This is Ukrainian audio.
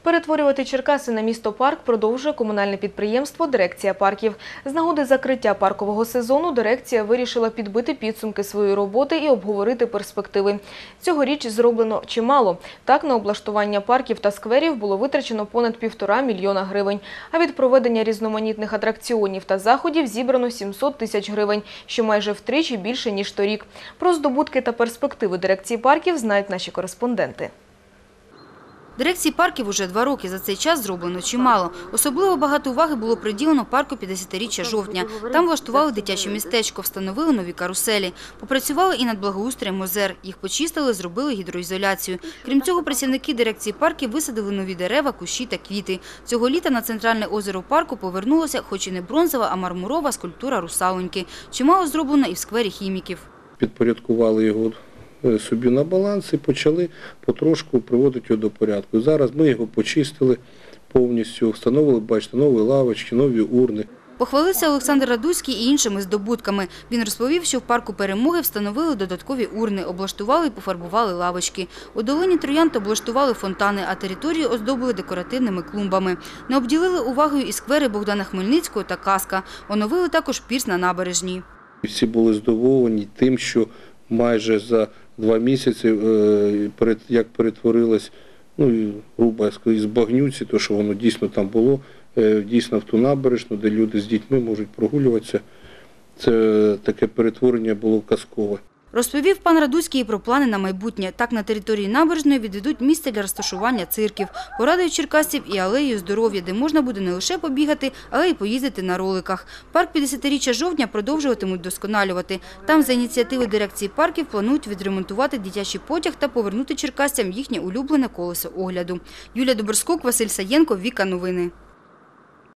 Перетворювати Черкаси на місто-парк продовжує комунальне підприємство «Дирекція парків». З нагоди закриття паркового сезону дирекція вирішила підбити підсумки своєї роботи і обговорити перспективи. Цьогоріч зроблено чимало. Так, на облаштування парків та скверів було витрачено понад 1,5 мільйона гривень. А від проведення різноманітних атракціонів та заходів зібрано 700 тисяч гривень, що майже втричі більше, ніж торік. Про здобутки та перспективи дирекції парків знають наші кореспонденти. Дирекції парків уже 2 роки. За цей час зроблено чимало. Особливо багато уваги було приділено парку 50-річчя жовтня. Там влаштували дитяче містечко, встановили нові каруселі. Попрацювали і над благоустроєм озер. Їх почистили, зробили гідроізоляцію. Крім цього, працівники дирекції парків висадили нові дерева, кущі та квіти. Цього літа на центральне озеро парку повернулося, хоч і не бронзова, а мармурова скульптура русалоньки. Чимало зроблено і в сквері хіміків. Підпорядкували його собі на баланс і почали потрошку приводити його до порядку. Зараз ми його почистили повністю, встановили, бачите, нові лавочки, нові урни. Похвалився Олександр Радуцький і іншими здобутками. Він розповів, що в парку Перемоги встановили додаткові урни, облаштували і пофарбували лавочки. У долині Троянд облаштували фонтани, а територію оздобили декоративними клумбами. Не обділили увагою і сквери Богдана Хмельницького та Каска. Оновили також пірс на набережній. Всі були здивовані тим, що майже за 2 місяці, як перетворилось, грубо сказати, з багнюці, то що воно дійсно там було, дійсно в ту набережну, де люди з дітьми можуть прогулюватися. Це таке перетворення було казкове. Розповів пан Радуцький і про плани на майбутнє. Так, на території набережної відведуть місце для розташування цирків. Порадують черкасців і алею здоров'я, де можна буде не лише побігати, але й поїздити на роликах. Парк 50-річчя жовтня продовжуватимуть вдосконалювати. Там за ініціативи дирекції парків планують відремонтувати дитячий потяг та повернути черкасцям їхнє улюблене колесо огляду. Юлія Доброскок, Василь Саєнко, Віка Новини.